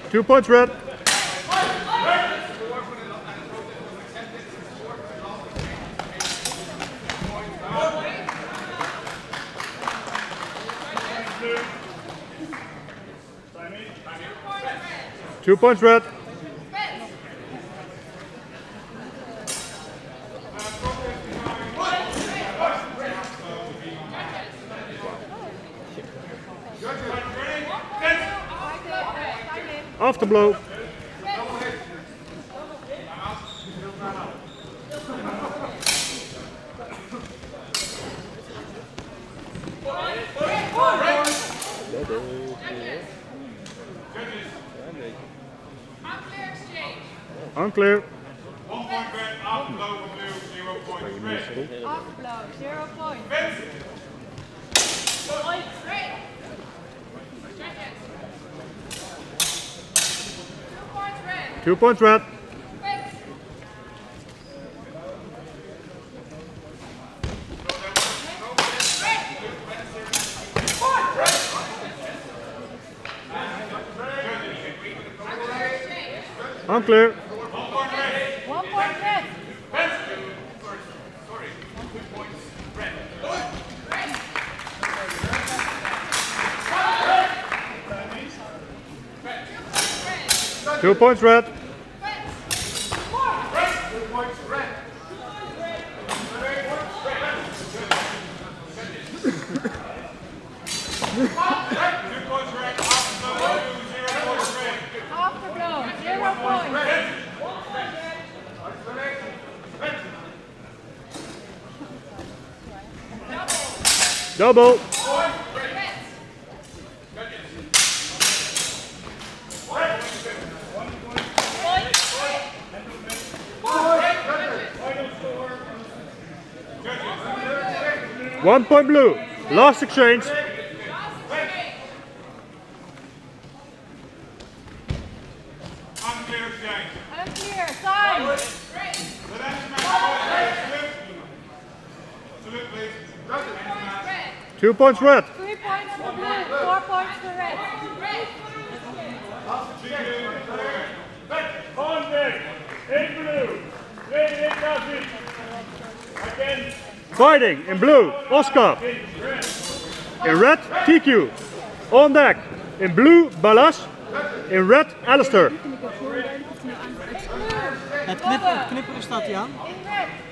2 points red. Two points red. After blow. Unclear. 1 point red, after blow for blue, 0 points red. After blow, 0 points. Red. 2 points red. Unclear. 1 point red. Two points red. After blow, 0 points. Double. One point blue. Last exchange. Unclear exchange. Unclear, time. Salute, please. 2 points red. 3 points for blue, 4 points for red. Fighting in blue, Oscar. In red, TQ. On deck. In blue, Ballas. In red, Alistair. Het knipperen staat hij aan. In red.